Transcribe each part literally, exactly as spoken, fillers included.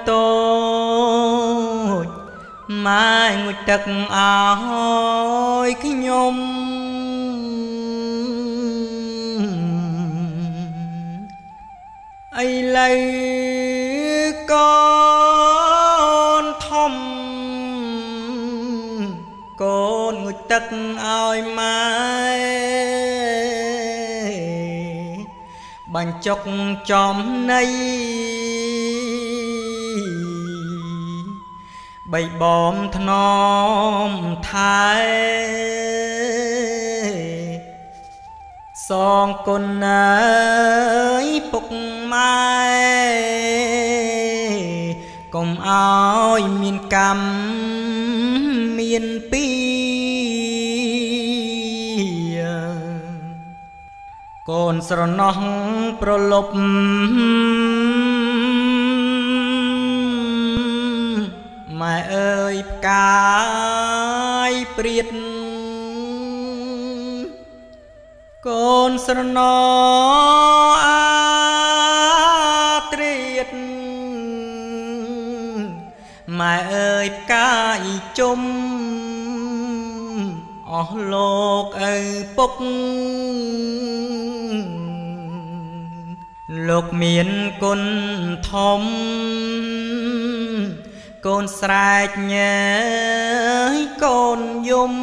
តូចម៉ែងុយទឹកអើយខ្ញុំឥឡូវកូនធំកូនងុយទឹកឲ្យម៉ែបញ្ចុកចំណៃបីបំថ្នមថែសងគុណអើយពុកម៉ែកុំឲ្យមានកម្មមានពីកូនស្រណោះប្រលប់ម៉ែអើយផ្កាយព្រាតកូនស្រណោអាត្រៀតម៉ែអើយផ្កាយជុំអស់លោកឪពុកលោកមានគុណធំកូនស្រែកញ៉ែកូនយំ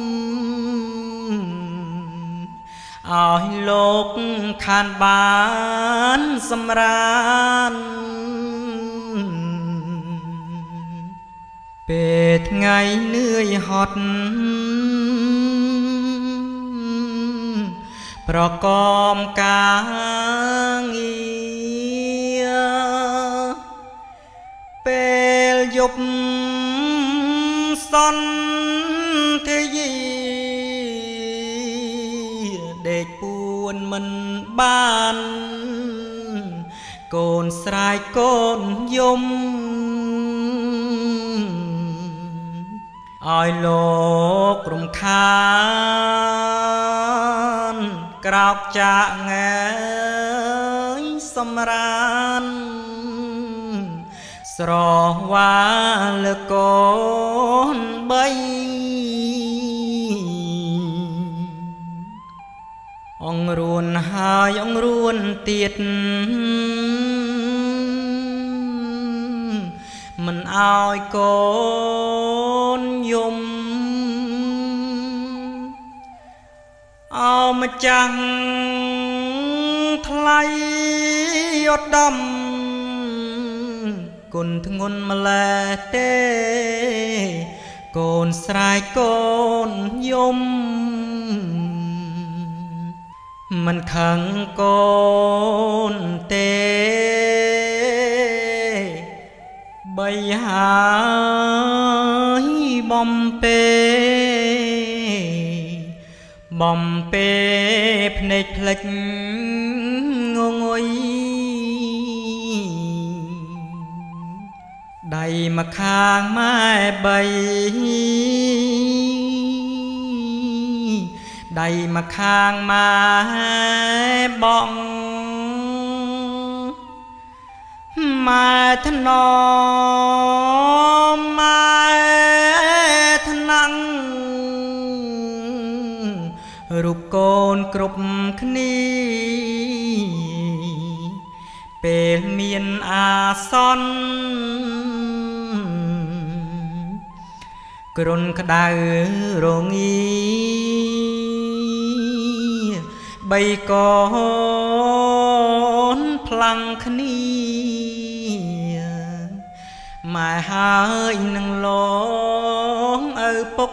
ឲ្យលោកខានបានសម្រានពេលថ្ងៃនឿយហត់ប្រកបការងារពេលយប់សន្ធាយាដេកពួនមិនបានកូនស្រែកកូនយំឲ្យលោករំខានក្រោកចាក់ងើយសម្រានស្រវាលើកូនបីអង្រួនហើយអង្រួនទៀតមិនឲ្យកូនយំអោម្ចាស់ថ្លៃឧត្តមគុណធ្ងន់ម្ល៉េះទេកូនស្រែកកូនយំមិនខឹងកូនទេបីហើយបំពេបំពេភ្នែកភ្លេចងងុយដៃមកខាងម៉ែបីដៃមកខាងម៉ែបងម៉ែថ្នមម៉ែថ្នាំងរូបកូនគ្រប់គ្នាពេលមានអាសន្នគ្រុនក្តៅរងាបីកូនផ្លាំងគ្នាម៉ែហើយនឹងលងឪពុក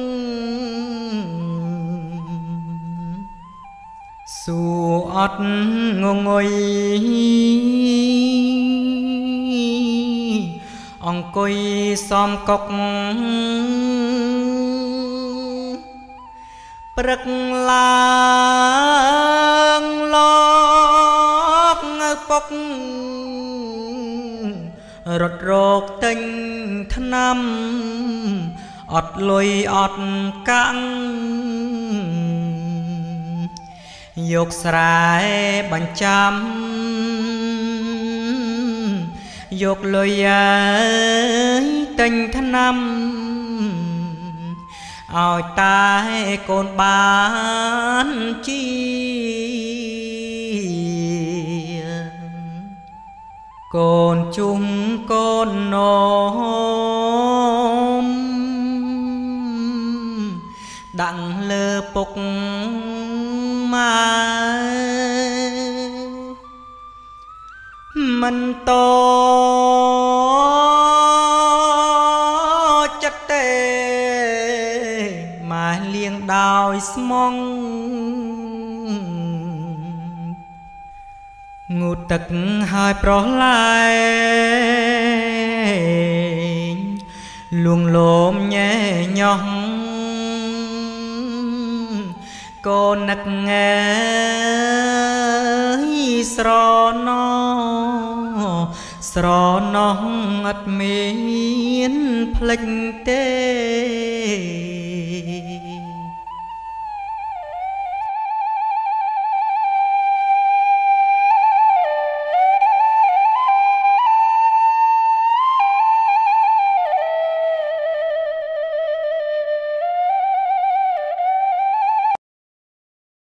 សួរអត់ងងុយអង្គុយសំកុកព្រឹកឡើងលោកឪពុករត់រោគទិញថ្នាំអត់លុយអត់កាំងយកស្រែបញ្ចាំយកលុយអើយទិញថ្នាំឲ្យតែកូនបានជាកូនជុំកូននំដាក់លើពុកម៉ែមិនតចិត្តទេម៉ែលៀងដោយស្មងងូតទឹកហើយប្រឡាយលួងលោមញ៉ែញ៉ោះកូននឹកងើយស្រណោស្រណោះអត់មានភ្លេចទេ